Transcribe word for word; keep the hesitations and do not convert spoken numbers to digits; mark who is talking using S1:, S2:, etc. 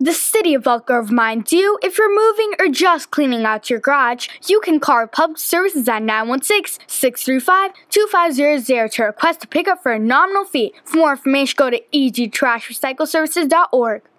S1: The city of Elk Grove reminds you, if you're moving or just cleaning out your garage, you can call Public Services at nine one six, six three five, two five zero zero to request a pickup for a nominal fee. For more information, go to e g trash recycle services dot org.